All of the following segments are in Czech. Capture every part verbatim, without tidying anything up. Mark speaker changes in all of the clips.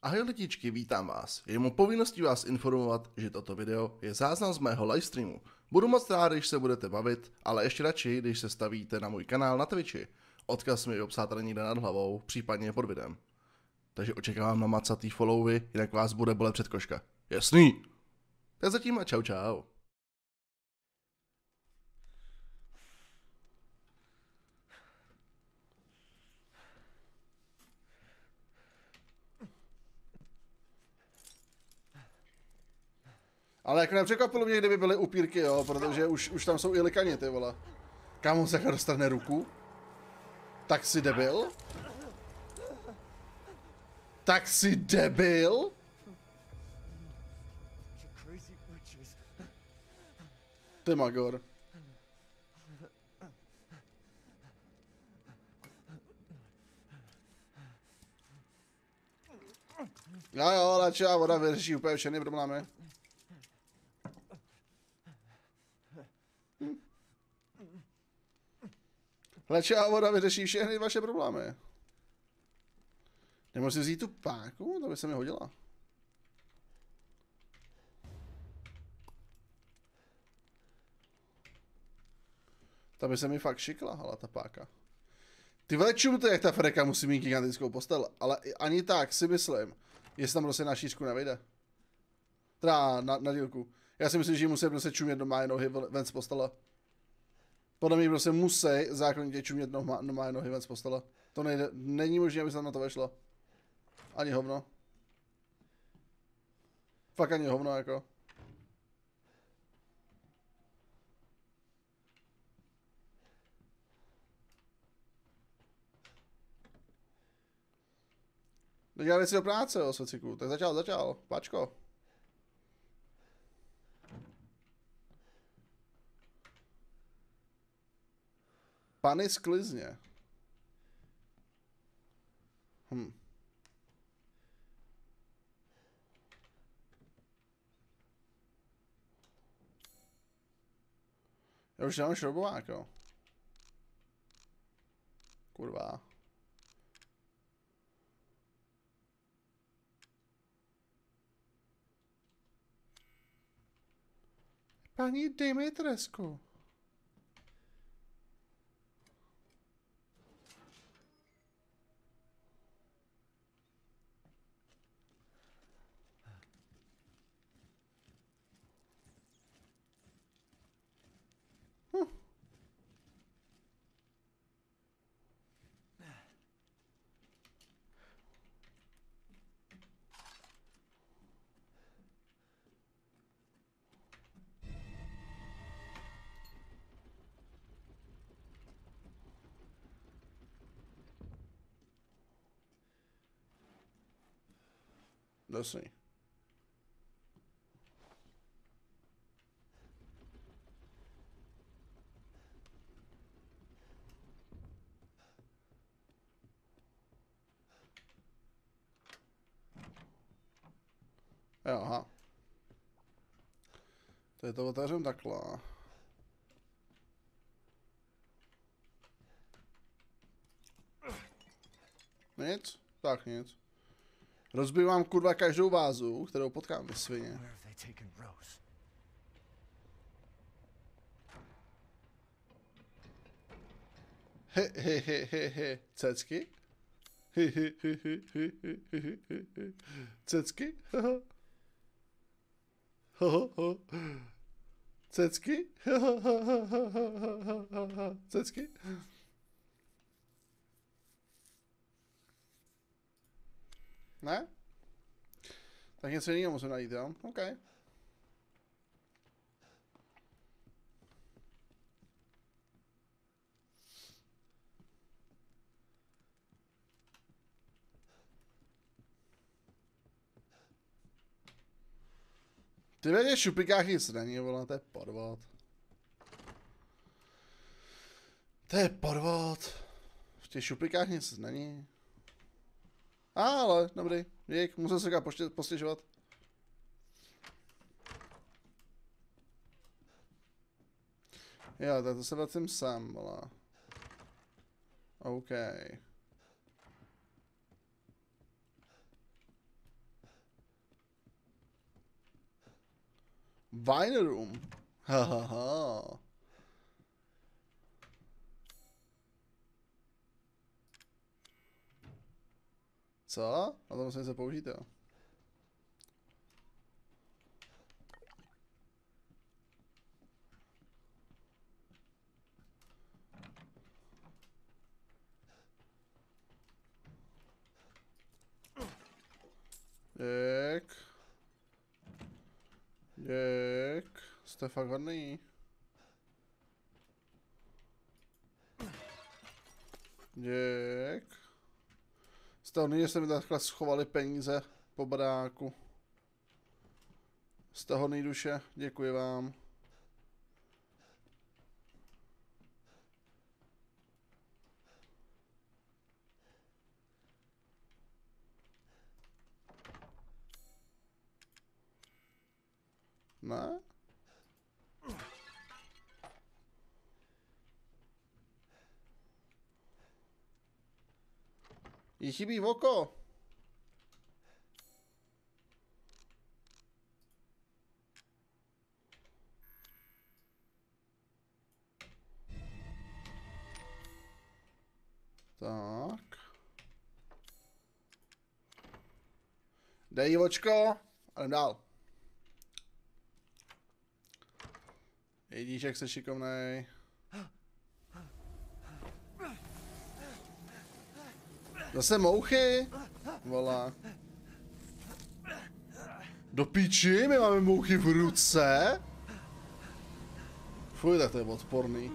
Speaker 1: Ahoj lidičky, vítám vás. Je mou povinností vás informovat, že toto video je záznam z mého livestreamu. Budu moc rád, když se budete bavit, ale ještě radši, když se stavíte na můj kanál na Twitchi. Odkaz mi je obsáten někde nad hlavou, případně pod videem. Takže očekávám na macatý followy, jinak vás bude bolet předkoška. Jasný? Tak zatím a čau čau. Ale jako nepřekvapilo mě, kdyby byly upírky, jo, protože už, už tam jsou i likani, ty vole. Kam on se dostane ruku? Tak si debil? Tak si debil? Ty magor. Jo jo, léčivá voda vyřeší úplně všechny problémy. Léčivá voda vyřeší všechny vaše problémy. Nemůžu si vzít tu páku? To by se mi hodila. Ta by se mi fakt šikla, hele, ta páka. Ty vole, čum to, jak ta freka musí mít gigantickou postel, ale ani tak si myslím, jestli tam prostě na šířku nevejde. Teda na, na dílku. Já si myslím, že musí prostě čumět do moje nohy ven z postele. Podle mě prostě musí zákonitě čumět do moje nohy ven z postele. To nejde, není možné, aby se tam na to vešlo. Ani hovno. Fakt ani hovno, jako. Dělali věci do práce, jo, sociku. Tak začal, začal. Páčko. Pany sklizně. Hm. Já už nemám šroubovák, jo. Kurva. Paní Dimitrescu. Hm. Dosný. Jo, aha. To je to otevřem takhle. Nic? Tak nic. Rozbiju vám kurva každou vázu, kterou potkám ve svině. He he he he he. Cecky? He he he he he he he he he. Cecky? Haha. Haha. Cecky? Haha. Cecky? Ne? Tak něco jiného musím najít, jo? OK. Ty ve těch šupikách nic není, vole, to je podvod. To je podvod. V těch šupikách nic není. Ale, dobrý, dík, musel se říkat postěžovat. Jo, tak to se vracím sem, vole. OK. Wine room. Ha, ha, ha. Co? Na to musím se použít, jo. Děk. Děk. Jste fakt hodný. Děk. Jste hodný, že jste mi takhle schovali peníze po baráku. Jste hodný duše, děkuji vám. Ne? Jí chybí oko. Tak. Dej jí očko a jdem dál. Jedíček, jsi šikovnej. Zase mouchy? Volá. Do píči, my máme mouchy v ruce? Fuj, tak to je odporný.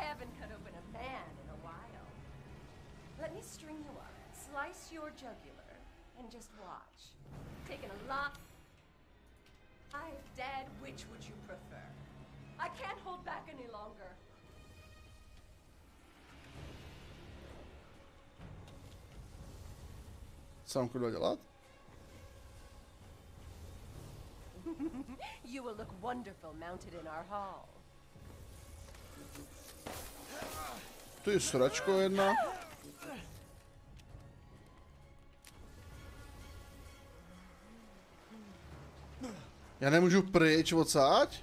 Speaker 2: I can't hold back any longer.
Speaker 1: Co mám kurva dělat?
Speaker 2: You will look wonderful mounted in our hall.
Speaker 1: Ty sračko jedna. Já nemůžu pryč odsaď?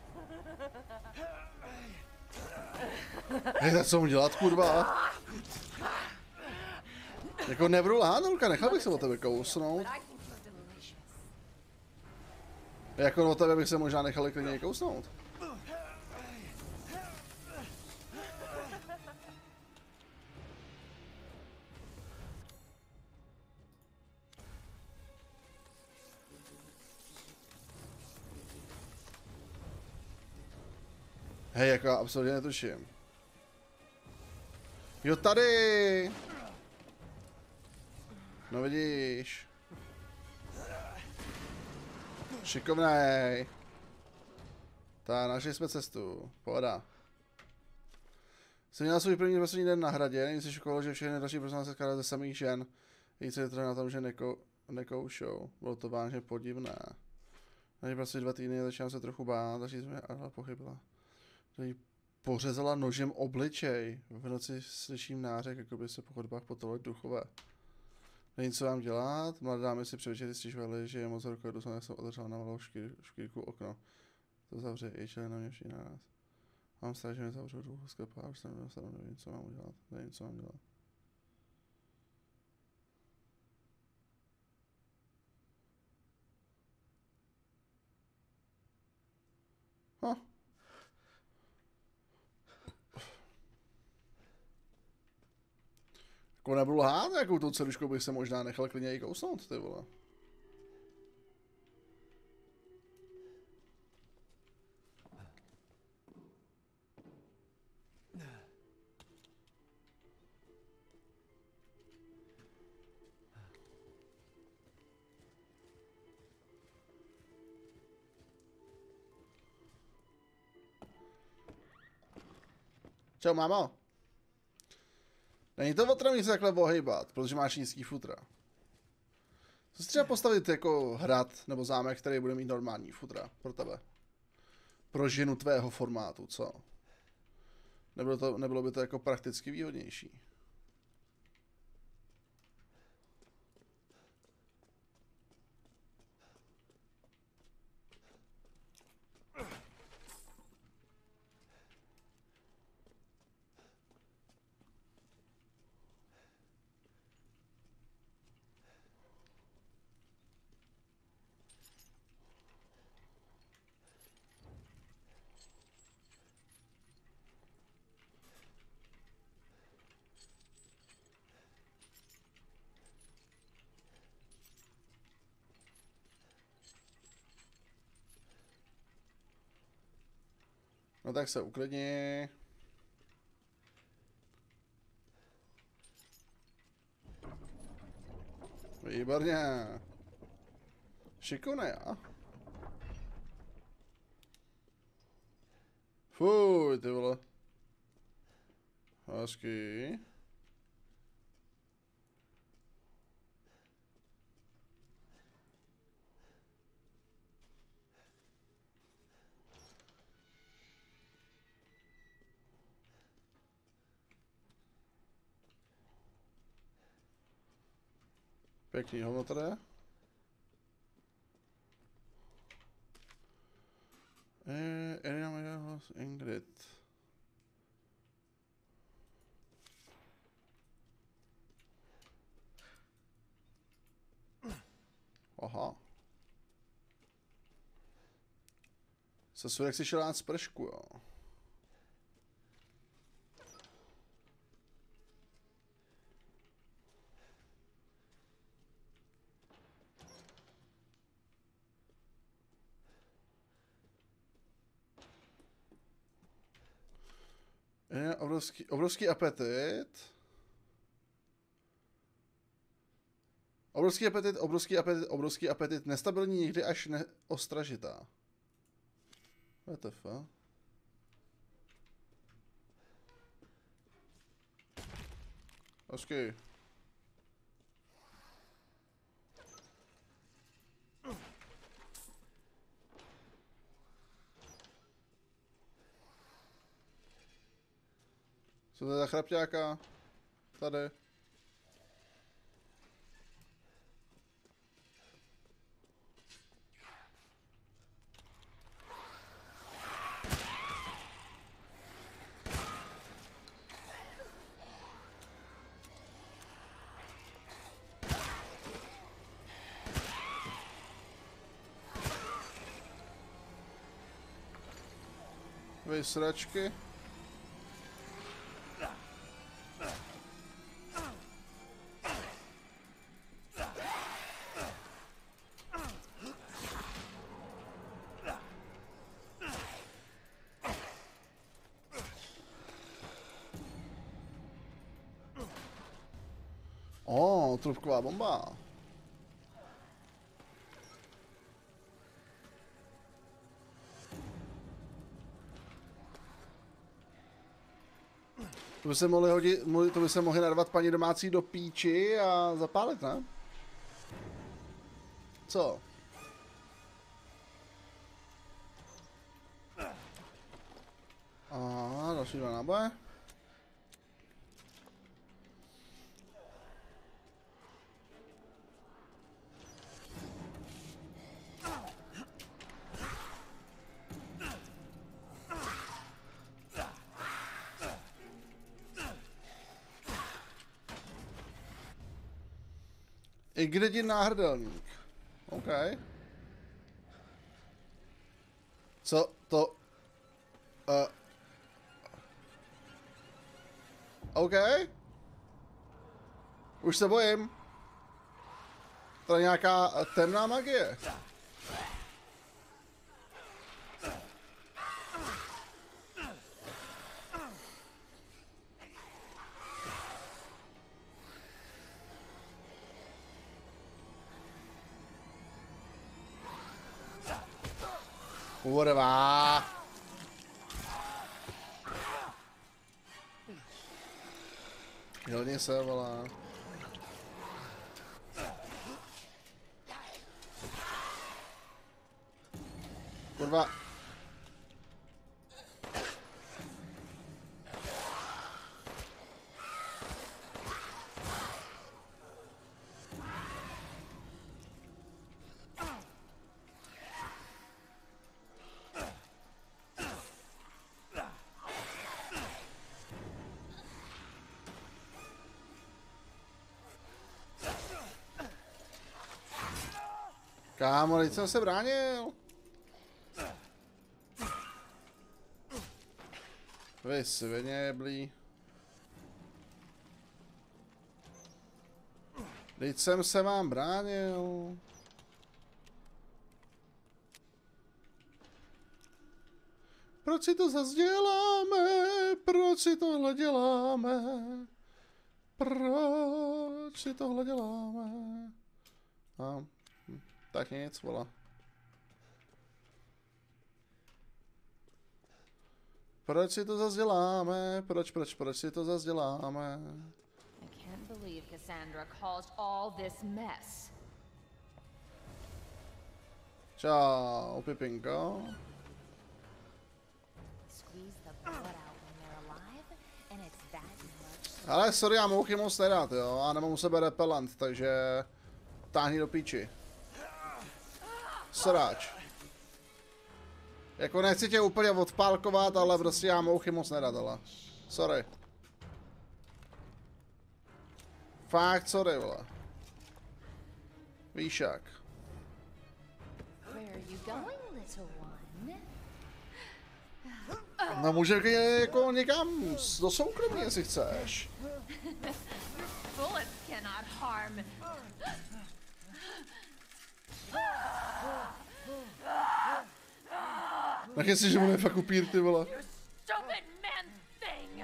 Speaker 1: Hej, tak co mu dělat, kurva? Jako nebudu lhánulka, nechal bych se o tebe kousnout. Jako o tebe bych se možná nechal klidně kousnout. Hej, jako já absolutně netuším. Jo, tady! No vidíš. Šikovnej. Tak, našli jsme cestu. Pohoda. Jsem měl svůj první poslední den na hradě, není si šokolo, že všechny další prosím se skládají ze samých žen. Více je to na tom, že nekou, nekoušou. Bylo to vážně podivné. Na prostě dva týdny začínám se trochu bát, takže jsme ale pochybila. Tady pořezala nožem obličej. V noci slyším nářek, jako by se po chodbách potolili duchové. Není co vám dělat, mladé dámy si převečer stěžovaly, že je moc horko, jdu jsem otevřela na malou škýr, škýrku okno. To zavře, i čili na mě všichni naraz. Mám strach, že mi zavřou dlouho sklepa, a už jsem nedostal, nevím, co mám udělat, nevím, co mám dělat. Huh. Jako nebudu lhát, jakou tou ceruškou bych se možná nechal klidně i kousnout, ty vole. Čau, mámo. Není to otravný se takhle ohejbat, protože máš nízký futra. Co si třeba postavit jako hrad nebo zámek, který bude mít normální futra pro tebe? Pro ženu tvého formátu, co? Nebylo, to, nebylo by to jako prakticky výhodnější? No tak se uklidni. Výborně. Šikovné, jo? Fuj, ty vole. Hezký. Pěkný hovno tady. Eh, Elina Maria Ingrid. Aha. Se Surek si šel dát spršku, jo. Je obrovský, obrovský apetit. Obrovský apetit, obrovský apetit, obrovský apetit, nestabilní, někdy až neostražitá. W T F. Hezký. Co to je za chrapťáka? Tady. Vy sračky. O, trubková bomba. To by se mohli hodit, to by se mohli narvat paní domácí do píči a zapálit, ne? Co? A další dva náboje. Ingridin náhrdelník. OK. Co to? Uh. OK. Už se bojím. To je nějaká temná magie. Kurva. Hilni se, vole. Kurva. Kámo, teď jsem se bránil. Vy svině jeblí. Teď jsem se vám bránil. Proč si to zase děláme? Proč si tohle děláme? Proč si tohle děláme? A, hm, tak nic, vole. Proč si to zase děláme? Proč, proč, proč si to zase děláme?
Speaker 3: I can't believe Cassandra caused all this mess.
Speaker 1: Čau, Pipinko.
Speaker 3: Squeeze the blood out when they're alive, and it's that much.
Speaker 1: Ale sorry, já mouchy moc nerád, jo. A nemám u sebe repellent, takže táhni do píči. Sráč. Jako nechci tě úplně odpálkovat, ale prostě já mouchy moc nerád, ale. Sorry. Fakt sorry, vole. Víš jak.
Speaker 3: Where are you going, little one?
Speaker 1: No můžeme klidně jako někam do soukromí, jestli chceš.
Speaker 3: Bullets cannot harm.
Speaker 1: Tak jestli, že bude fakt upír, ty vole.
Speaker 3: Stupid man thing.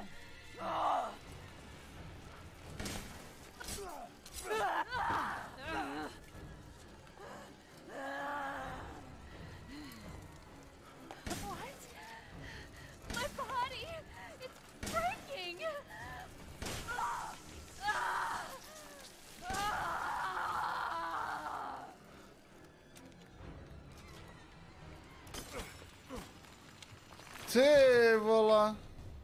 Speaker 3: What? My body, it's breaking.
Speaker 1: Ty vole.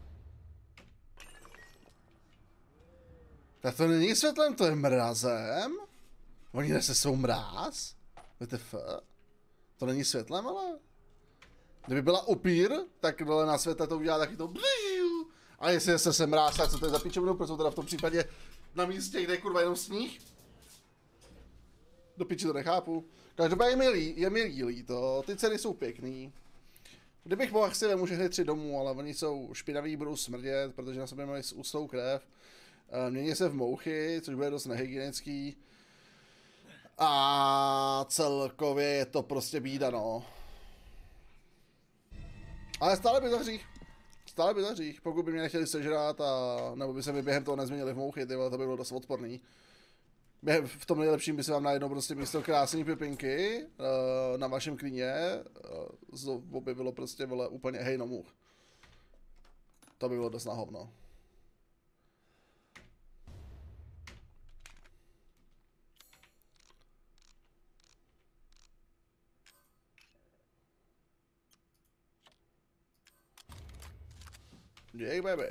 Speaker 1: Tak to není světlem, to je mrazem? Oni nesou mráz? W T F? To není světlem, ale? Kdyby byla upír, tak dole na světle to udělá taky to bliu. A jestli se sem mráz, tak co to je za pičovinu, protože teda v tom případě na místě, kde je kurva jenom sníh? Do piči to nechápu. Každopádně je mi, lí, je mi lílí to, ty ceny jsou pěkný. Kdybych mohl, si vemu všechny tři domů, ale oni jsou špinaví, budou smrdět, protože na sobě mají ústou krev. Mění se v mouchy, což bude dost nehygienický. A celkově je to prostě bída, no. Ale stále by to hřích. Stále by to hřích, pokud by mě nechtěli sežrát a nebo by se mi během toho nezměnili v mouchy, ty vole, to by bylo dost odporný. V tom nejlepším by se vám najednou prostě místo krásné Pipinky na vašem klíně objevilo prostě, vole, úplně hejno much. To by bylo dost na hovno. Jej, baby.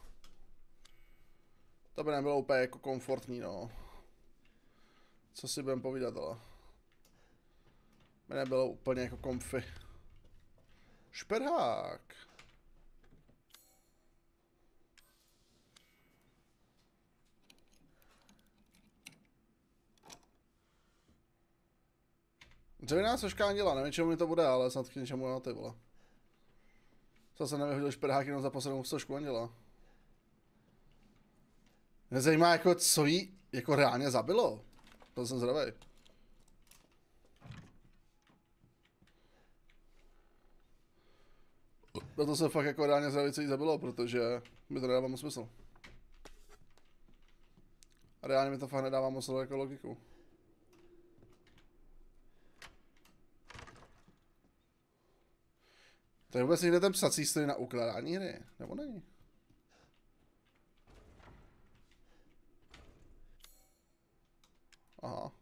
Speaker 1: To by nebylo úplně jako komfortní, no. Co si budem povídat, ale. By nebylo úplně jako komfy. Šperhák. Dřevěná soška anděla, nevím, čemu mi to bude, ale snad k něčemu jo, ty vole. Zase nevyhodil šperhák jenom za poslednou sošku anděla. Mě zajímá, jako, co jí jako reálně zabilo. To jsem zdravej. No to jsem fakt jako reálně zdravej, co jí zabilo, protože mi to nedává moc smysl. A reálně mi to fakt nedává moc jako logiku. To je vůbec někde ten psací stroj na ukládání hry, nebo není? Aha.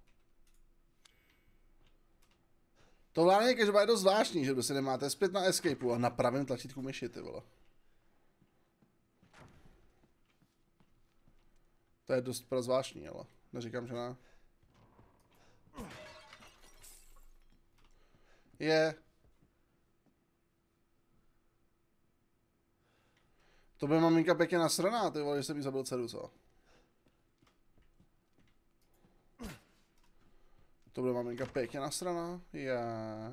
Speaker 1: To vládne je dost zvláštní, že si nemáte zpět na escapeu a na pravém tlačítku myši, ty vole. To je dost zvláštní, ale neříkám, že ne. Je. To by maminka pěkně nasraná, ty vole, že jsem jí zabil dceru, co? To bude maminka pěkně nasraná? Já.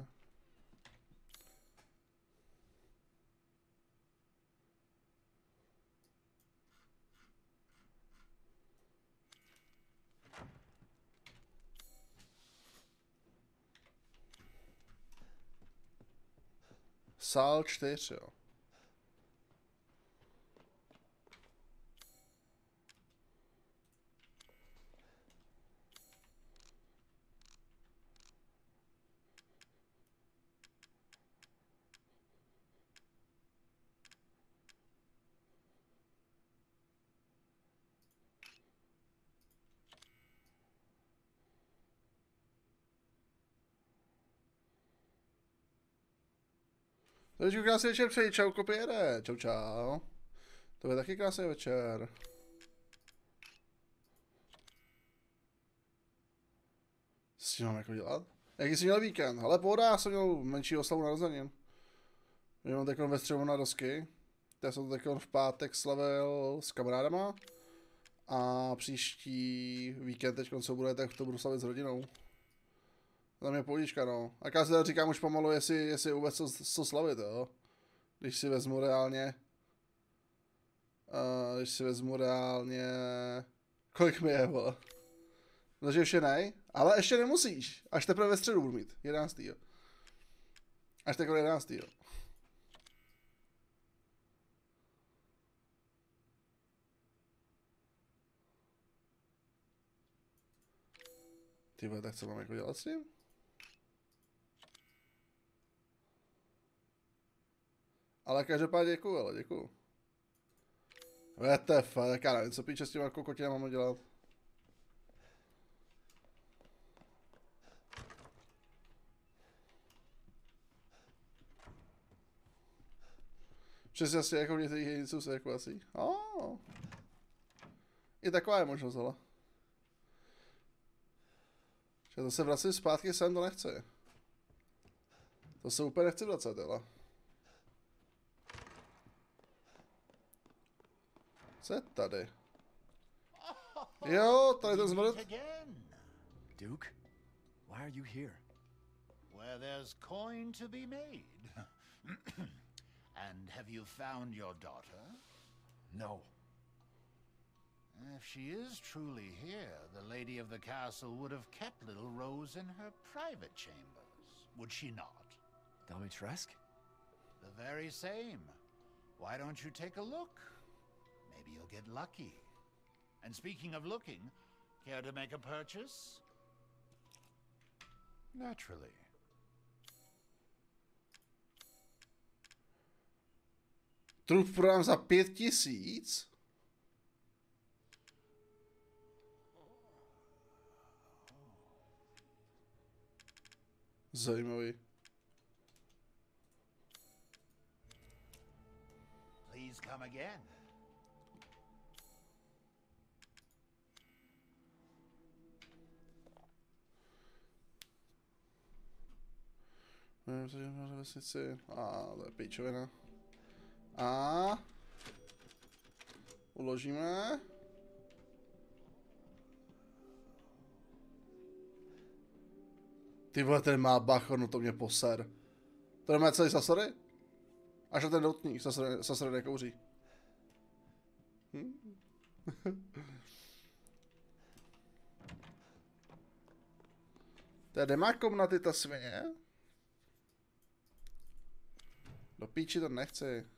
Speaker 1: Sál čtyři, jo. Takže krásný večer přeji, čau kopěre, čau čau. To je taky krásný večer. Co s tím mám jako dělat? Jaký jsi měl víkend? Ale pohoda, já jsem měl menší oslavu narozenin. Já mám takovou ve středu na rozky. Já jsem to takovou v pátek slavil s kamarádama. A příští víkend teď, co bude, tak to budu slavit s rodinou. Tam je pohodička, no. A já si teda říkám už pomalu, jestli, jestli vůbec co, co slavit, jo. Když si vezmu reálně... Uh, když si vezmu reálně... Kolik mi je, vole. Takže ještě nej, ale ještě nemusíš. Až teprve ve středu budu mít, jedenáctého Až takhle jedenáctého Ty vole, tak co mám jako dělat s tím? Ale každopádně děkuju, ale děkuju. W T F, tak já nevím, co píče s těma kokotinama mám dělat. Přesně asi jako v některých jediců se jako asi. Oh. I taková je možnost, ale. Že to se vracím zpátky sem, to nechce. To se úplně nechci vracet, ale. Co je tady? Jo, tady ten zmrt.
Speaker 4: Duke, why are you here?
Speaker 5: Where there's coin to be made. And have you found your daughter?
Speaker 4: No.
Speaker 5: If she is truly here, the lady of the castle would have kept little Rose in her private chambers, would she not?
Speaker 4: Domitresk?
Speaker 5: The very same. Why don't you take a look? Maybe you'll get lucky. And speaking of looking, care to make a purchase?
Speaker 4: Naturally.
Speaker 1: Trup prodám za pět tisíc? Zajímavý.
Speaker 5: Please come again.
Speaker 1: Nevím, co dělám na vesnici. A to je píčovina. A uložíme. Ty vole, ten má bacho, no to mě poser. To má celý sasory? Až na ten doutník, sasory, sasory nekouří. Hm? To nemá komnaty ta svině? Do píči to nechci.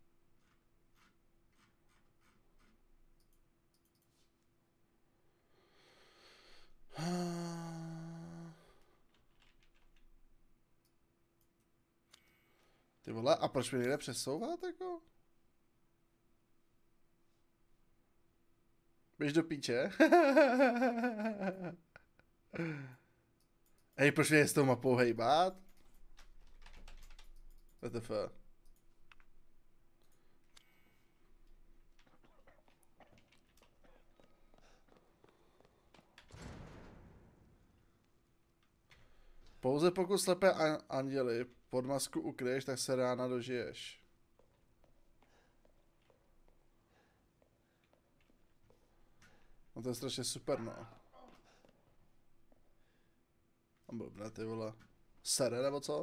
Speaker 1: Ty vole, a proč mi nejde přesouvat, jako? Běž do píče. Hej, proč mě s tou mapou hejbat? W T F. Pouze pokud slepé anděly pod masku ukryješ, tak se rána dožiješ. No to je strašně super, no. A blbne, ty vole. Sere, nebo co?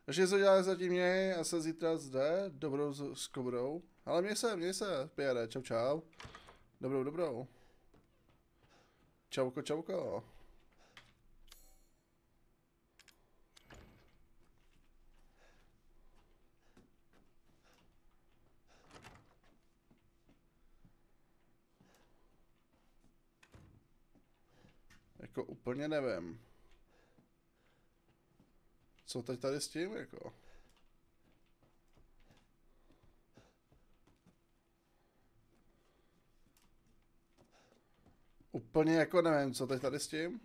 Speaker 1: Ještě co děláš zatím něj a se zítra zde, dobrou s, s kobrou. Ale měj se, měj se, Pierre, čau čau. Dobrou, dobrou. Čauko, čauko. Jako úplně nevím. Co teď tady s tím, jako? Úplně jako nevím, co teď tady s tím.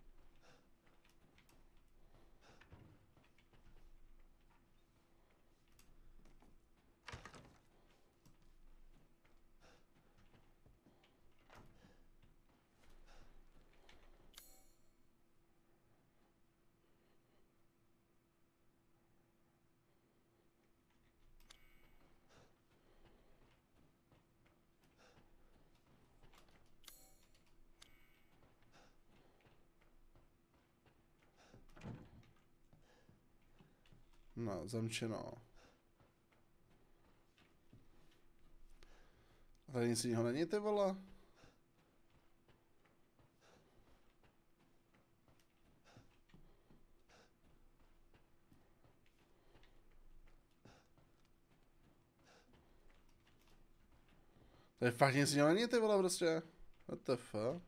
Speaker 1: No, zamčeno. Tady nic jiného není, ty vole. Tady fakt nic jiného není, ty vole, prostě. What the fuck?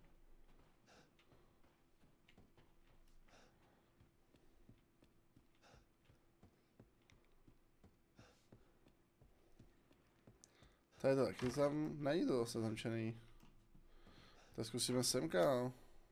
Speaker 1: Tady to taky tam není to zase zamčený. Tak zkusíme semka.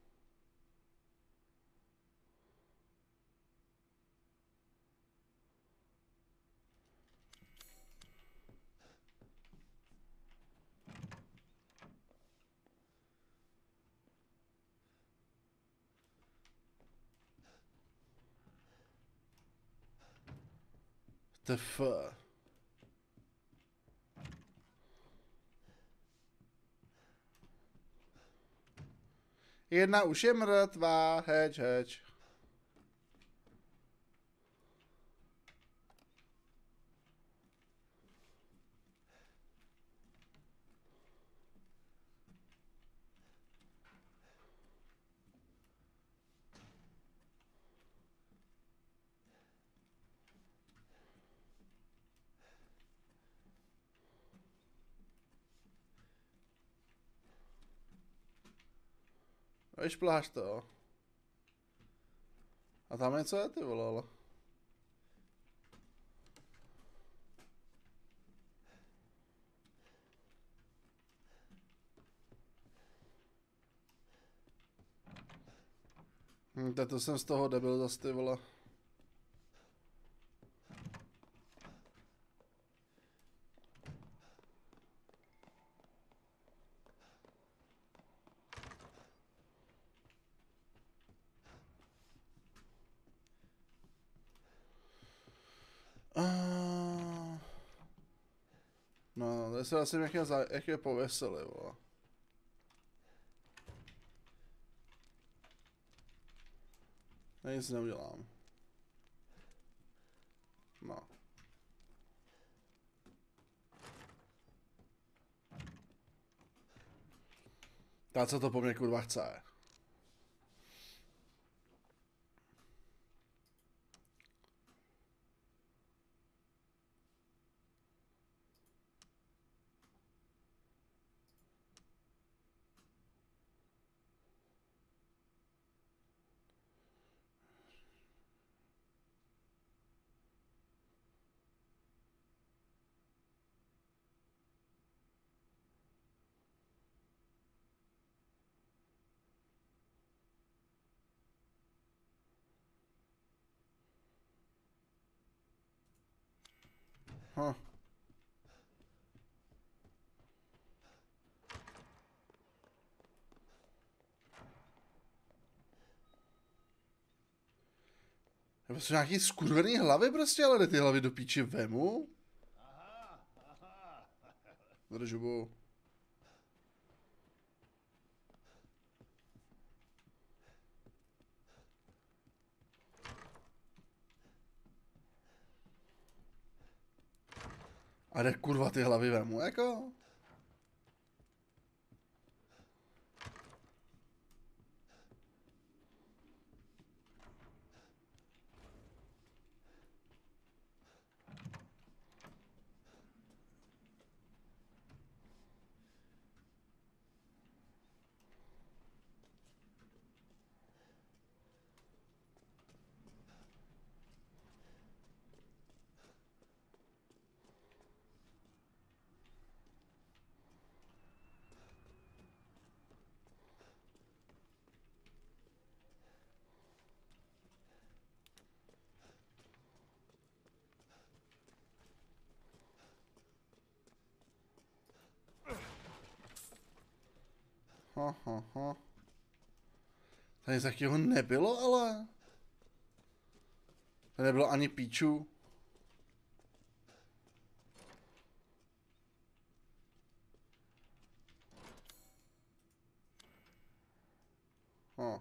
Speaker 1: The fuck? Jedna už je mrtvá, heč, heč. Vyšpláš to. A tam něco je, ty vole, ale. Hm, to jsem z toho debil zas, ty vole. Uh... No, to se asi jak je, za... jak je pověsili, vole. Já nic neudělám. No. Tak co to po mně kurva chce? Huh. To jsou nějaký skurvený hlavy prostě, ale kde ty hlavy do píči vemu? Držu. A kde kurva ty hlavy vemu, jako? Ha, ha, ha. Tady takového nebylo, ale. Tady nebylo ani píčů. Ha.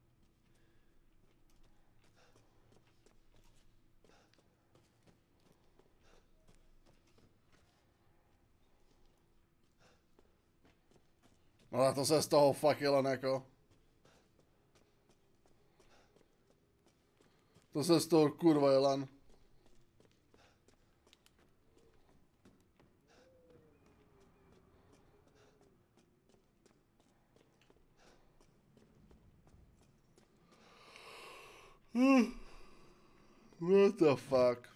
Speaker 1: No a to se z toho fakt jelen jako. To se z toho kurva jelen. What the fuck?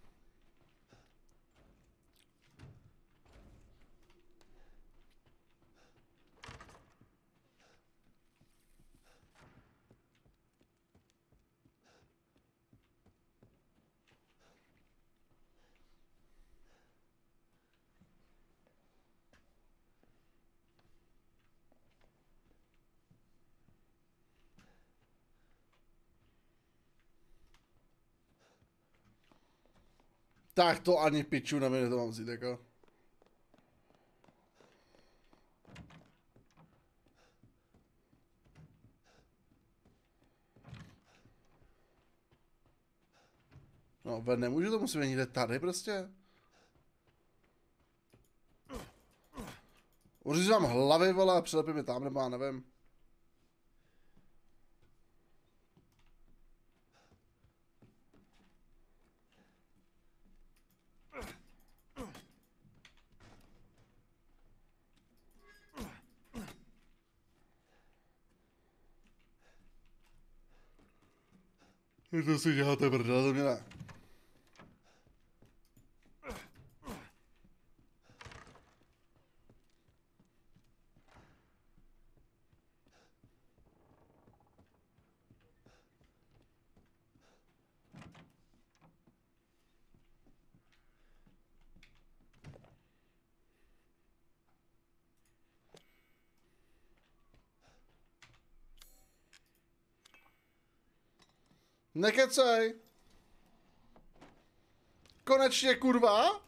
Speaker 1: Tak to ani piču nevím, to mám vzít, jako. No, ven nemůžu, to musím někde tady prostě. Uřízám hlavy, vole, a přilepím je tam, nebo já nevím. To si děláte brdele, to mě ne. Nekecej! Konečně, kurva!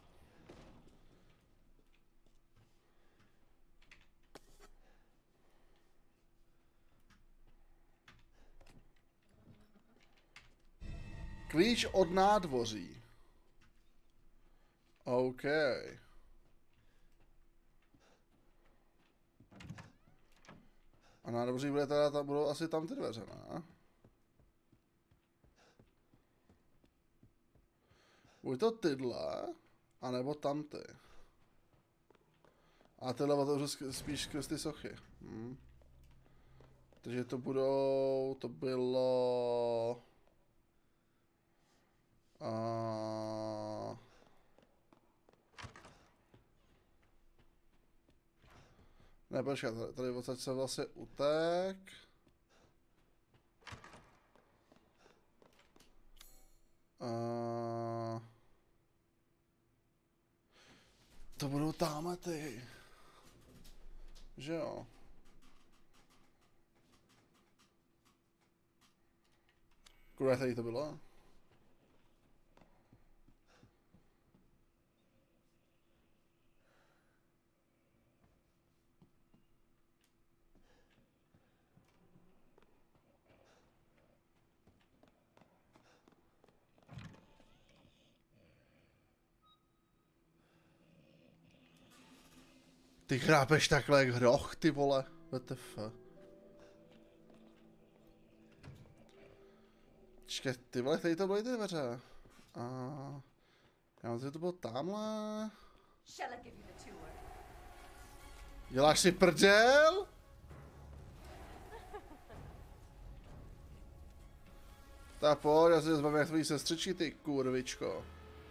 Speaker 1: Klíč od nádvoří. OK. A nádvoří bude teda, tam budou asi tam ty dveře, ne? Buď to tyhle, anebo tamty. A tyhle otevřu spíš skrz ty sochy. Hm. Takže to budou, to bylo... A... Ne, počkat, tady, tady odsaď se vlastně utek. A... To budou táme ty. Že jo? Kurva, tady to bylo? Ty chrápeš takhle jak hroch, ty vole. W T F. Čekaj, ty vole, tady to byly ty dveře. A... Já mám, že to bylo tamhle.
Speaker 2: Shall I give you the tour?
Speaker 1: Děláš si prdel? Tak pojď, já si zbavím jak tvojí sestřičky, ty kurvičko.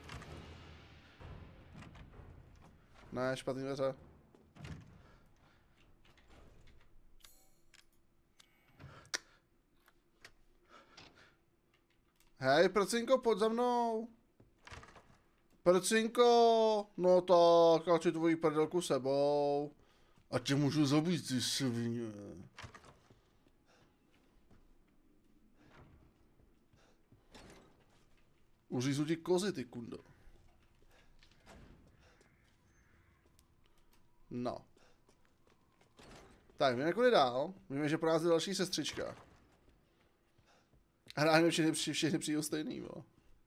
Speaker 1: Ne, špatný dveře. Hej, prcinko, pojď za mnou. Prcinko, no tak, já si tvoji prdelku sebou. A tě můžu zabít, ty svině. Uřízu ti kozy, ty kundo. No. Tak, víme, kudy dál. Víme, že pro nás je další sestřička. A ráno všechny, všechny přijdou stejný, bo.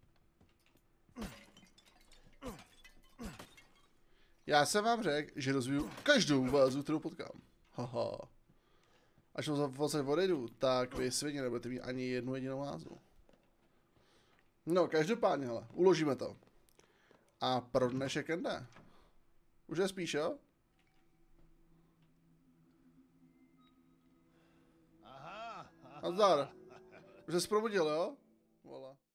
Speaker 1: Já jsem vám řekl, že rozvíju každou vázu, kterou potkám. Haha. Až odsaď odejdu, tak vy svině nebudete mít ani jednu jedinou vázu. No, každopádně, hele, uložíme to. A pro dnešek jde. Už je spíš, jo?
Speaker 5: Aha.
Speaker 1: Nazdar. Už jsi probudil, jo? Vola.